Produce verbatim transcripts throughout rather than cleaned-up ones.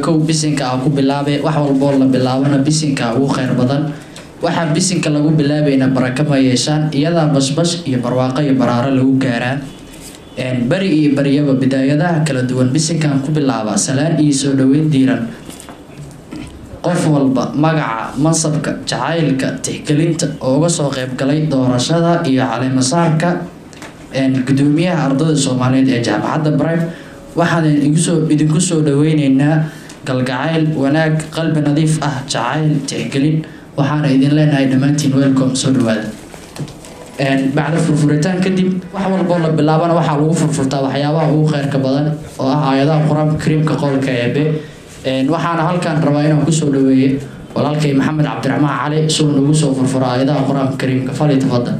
kow bisinka aan ku bilaabay wax walbo la bilaabana bisinka ugu khayr badan waxa bisinka lagu bilaabayna baraka ma yeeshaan iyada basbas iyo barwaaqo iyo baraaro lagu gaaraa een bari iyo bariyaba bidaayadaha kala duwan bisinkan ku bilaaba salaan iyo soo dhaweyn diiran qof walba magaca mansabka jacaylka tixgelinta oo uga soo qayb galay doorashada iyo caleemasaarka een gudoomiyaha ardayda Soomaaliyeed ee jaamacadda Prime waxaan idinku soo idinku soo dhaweynaynaa galgacayl wanaag qalbi nadiif ah jacayl tixgelin waxaan idin leenahay dhamaantiin welcome soo dhawaada een bacda furfuritaan kadib wax walba la bilaabana waxa lagu furfurtaa waxyaabaha ugu khayrka badan oo ah aayadaha Quraanka Kariimka qowlka Eebe een waxaan halkan rabaa inaan ku soo dhaweeyo walaalkay Maxamed Cabdiraxmaan Cali soo nagu soo furfura aayadaha Quraanka Kariimka fali tafadal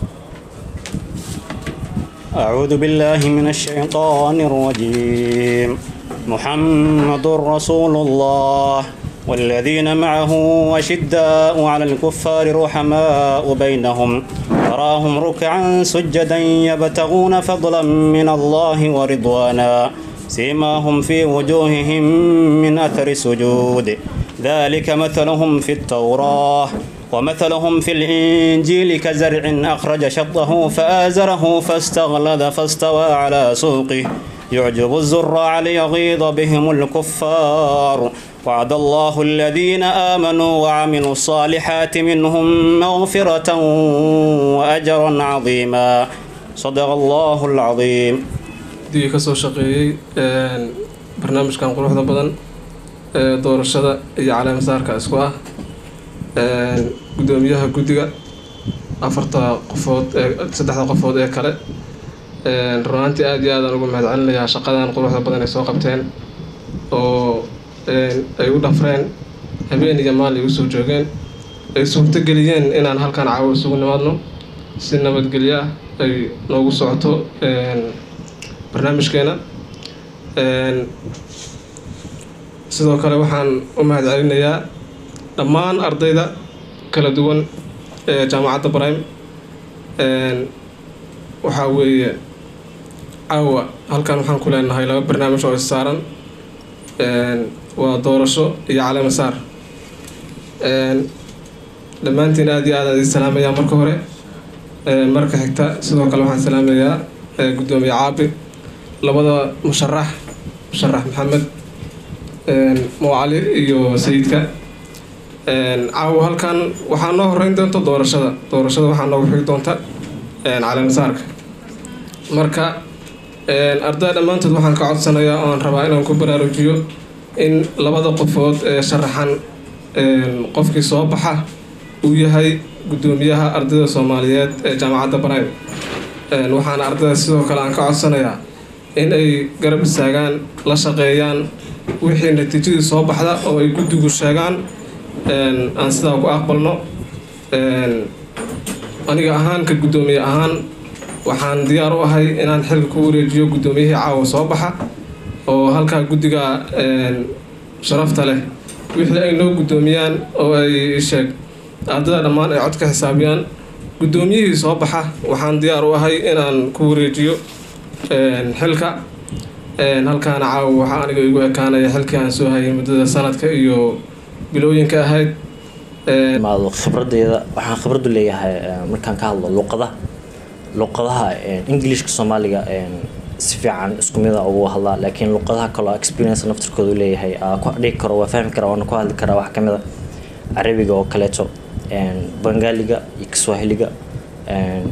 أعوذ بالله من الشيطان الرجيم محمد رسول الله والذين معه أشداء على الكفار رحماء بينهم تراهم ركعا سجدا يبتغون فضلا من الله ورضوانا سيماهم في وجوههم من أثر السجود ذلك مثلهم في التوراة ومثلهم في الإنجيل كزرع أخرج شطه فآزره فاستغلظ فاستوى على سوقه يعجب الزراع ليغيظ بهم الكفار وعد الله الذين آمنوا وعملوا الصالحات منهم مغفرة وأجرا عظيما صدق الله العظيم دي كسو شقي برنامج كان قروح بدن دور الشدة على مسارك أسوا gudoomiyaha gudiga afarta qofood ee saddexda qofood ee kale een runtii aad iyo aad ugu mahadcelinayaa shaqadan quruxda badan ee soo qabteen oo een ay u dhafreen habeen iyo maalin ay soo joogeen ay suurta galiyeen inaan halkan caawa isugu nimaadno si nabadgelyo ah ay noogu socoto een barnaamijkeena een sidoo kale waxaan u mahadcelinayaa dhammaan ardayda kala duwan ee jaamacadda Prime een waxa weeye caawa halkan waxaan ku leenahay laba barnaamij oo saaran een waa doorasho iyo caleemasaar een dhamaantiin aad iyo aad aan salaamayaa marka hore een marka xigta sidoo kale waxaan salaamayaa gudoomiye Caabi labada musharax musharax Maxamed een Mucali iyo Sayidka een caawa halkan waxaa noo horeyn doonta doorashada doorashada waxaa noogu xigi doonta een caleemasaarka marka een ardayda dhammaantood waxaan ka codsanayaa oo aan rabaa inaan ku baraarujiyo in labada qofood ee sharaxan een qofkii soo baxa uu yahay gudoomiyaha ardayda Soomaaliyeed ee jaamacadda Prime een waxaan ardayda sidoo kale aan ka codsanayaa in ay garab istaagaan la shaqeeyaan wixii natiijadii soo baxda oo ay guddigu sheegaan een aan sidaa ku aqbalno een aniga ahaan ka gudoomiye ahaan waxaan diyaar u ahay inaan xilka ku wareejiyo gudoomiyihii caawa soo baxa oo halka guddiga een sharafta leh wixii ay noo gudoomiyaan oo ay sheeg ardayda dhammaan ay cod ka xisaabiyaan gudoomiyihii soo baxa waxaan diyaar u ahay inaan ku wareejiyo een xilka een halkaan caawa waxa aniga igu ekaanaya xilkii aan soo hayay muddada sanadka iyo bilooyinka ahayd ee maado khibradeyda waxaan khibrad u leeyahay markaan ka hadlo luqadaha luqadaha Englishka Soomaaliga ee si fiican isku mid ah ugu hadlaa laakiin luqadaha kale experience naftirkooda u leeyahay ku dhig karo waa fahmi kara oo ku hadli kara wax kamid ah Arabiga oo kale to een Bangaliga iyo Kiswahiliga een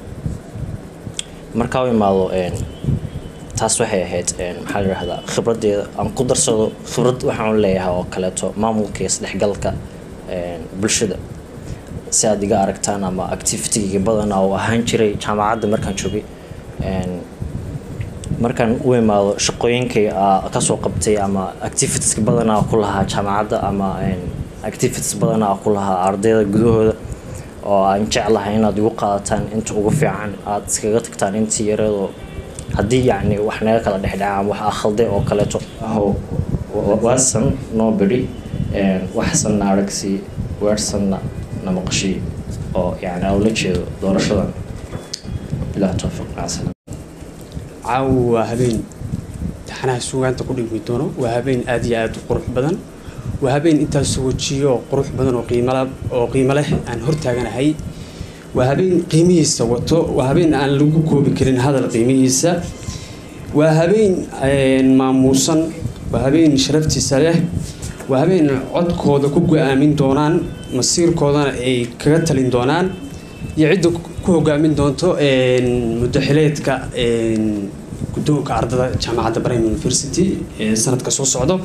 marka way maado een taas waxay ahayd een maxaa la yiraahdaa khibradeyda aan ku darsado khibrad waxaan leeyahay oo kale to maamulka isdhexgalka een bulshada si aad iga aragtaan ama activity-ga badan oo ahaan jiray jaamacadda markaan joogay een markaan u imaado shaqooyinkay ka soo qabtay ama activities badan oo ku lahaa jaamacadda ama een activities badan oo ku lahaa ardayda gudahooda oo aan jeclahay inaad igu qaadataan inta ugu fiican aad iskaga tagtaan intii yareedo haddii yacni wax naga kala dhexdhacaan wax akhalday oo kaleeto aho waasan nobody een waxsan aragsi weersanna namaqshi oo yacni oo la jeedo doorashadan ilaa tawfiiq naasan caawa habeen taxanaha suugaanta ku dhigmi doono waa habeen aad iyo aad u qurux badan waa habeen intaas wajiyo qurux badan oo qiimo leh oo qiimo leh aan hortaaganahay waa habeen qiimihiisa wato waa habeen aan lagu koobi karin hadal qiimihiisa waa habeen maamuusan waa habeen sharaftiisa leh waa habeen codkooda ku go'aamin doonaan masiirkoodana ay kaga talin doonaan iyo cidda ku hogaamin doonto muddaxileedka guddoonka ardada jaamacadda Prime University ee sanadka soo socdo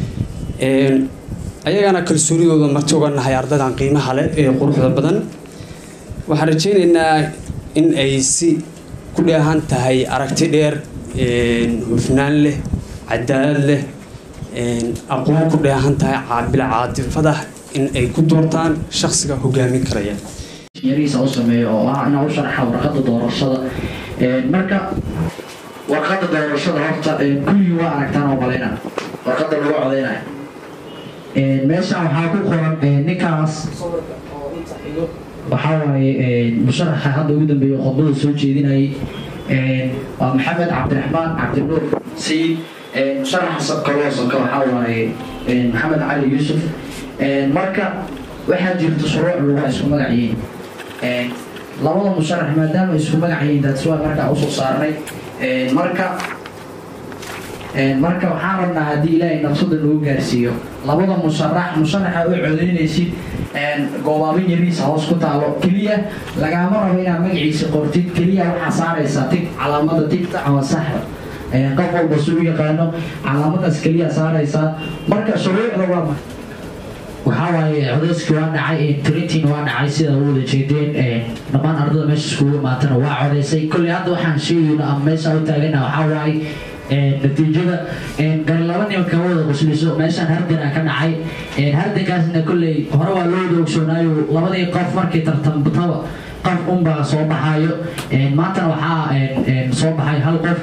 ayagana kalsoonidooda marti uga nahay ardadan qiimaha leh ee quruxda badan waxaan rajaynaynaa in ay si ku dheehan tahay aragti dheer hufnaan leh cadaalad leh aqoon ku dheehan tahay caabil caatifada in ay ku doortaan shakhsiga hogaamin karaya yariisa u sameeyo oo ah inuu u sharaxo warqadda doorashada marka warqadda doorashada horta kulli waa aragtaan oo balena warqadda lagu codeynayo meesha waxaa ku qoran ninkaas waxaa waaye musharaxa hadda ugu dambeeya khudbada soo jeedinayay waa maxamed cabdiraxmaan cabdinuur sayid musharaxa kaloosanka waxaa waaye maxamed cali yuusuf marka waxaa jirta shuruuc lagu isku magaciyin labada musharax maadaama isku magaciyin daadsi waa markaa usoo saarnay marka marka waxaan rabnaa haddii ilaahay nafsada lagu gaarsiiyo labada musharax musharaxa u codeynaysid goobaabin yariisa hoos ku taalo keliya lagama rabo inaad magaciisa qortid keliya waxaa saaraysaa tig calaamada tigta ama saxda qof walba suu yaqaano calaamadaas keliya saaraysaa marka shuruucda waa waxaa waaye codeyskii waa dhacay tirintiina waa dhacay sida u wada jeedeen dhammaan ardada meesha iskugu imaatana waa codeysay kolley hadda waxaan sheegayno ama meesha u taagana waxaa waaye natiijada gar laba nin ka wada qosliso meeshaan hardan ka dhacay hardankaasna kolley hore waa loo wada ogsoonaayo labadii qof markii tartantaba qof unbaa soo baxayo maantana waxaa soo baxay hal qof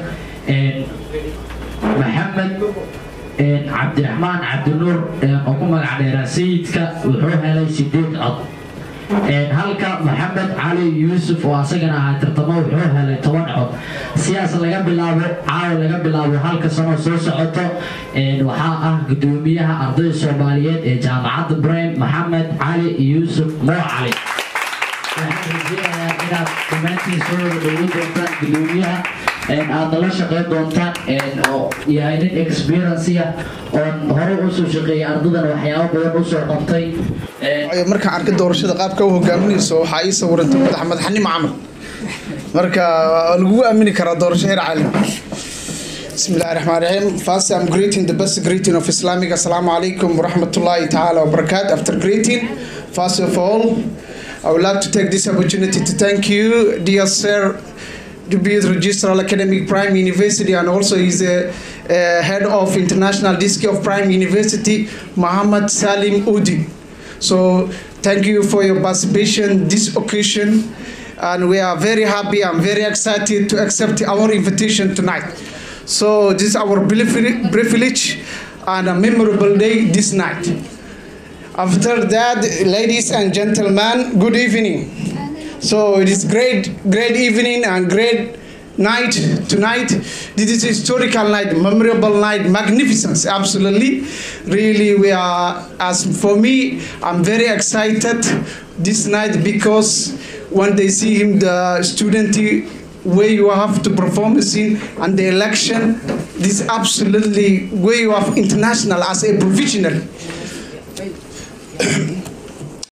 maxamed cabdiraxmaan cabdinuur oo ku magac dheeraa sayidka wuxuu helay sideed cod halka maxamed cali yuusuf oo asagana ahaa tartamo wuxuu helay toban cod siyaas laga bilaabo caawa laga bilaabo halka sano soo socoto waxaa ah gudoomiyaha ardayda Soomaaliyeed ee jaamacadda Prime maxamed cali yuusuf moo cali waxaan rajeynayaa inaad dhammaantiin soo wada dhowaan doontaan gudoomiyaha aad la shaqeyn doontaan oo yahay nin experience ah oo hore u soo shaqeeyay ardadana waxyaabo badan u soo qabtay marka arka doorashada qaabka uu hogaaminayso waxa ay sawirantay madax madaxnimo camal marka lagu aamini kara doorasho heer caalami Bismillahirrahmanirrahim. First, I'm greeting the best greeting of Islamic. Assalamu alaikum wa rahmatullahi ta'ala wa barakatuh. After greeting, first of all, I would like to take this opportunity to thank you, dear sir, to be the Registrar Academic Prime University, and also he's a uh, head of International District of Prime University, Muhammad Salim Udi. So thank you for your participation this occasion, and we are very happy. I'm very excited to accept our invitation tonight. So this is our privilege and a memorable day this night. After that, ladies and gentlemen, good evening. So it is great, great evening and great night tonight. This is a historical night, memorable night, magnificence, absolutely. Really, we are, as for me, I'm very excited this night because when they see him, the student where you have to perform in and the election, this absolutely where you have international as a professional.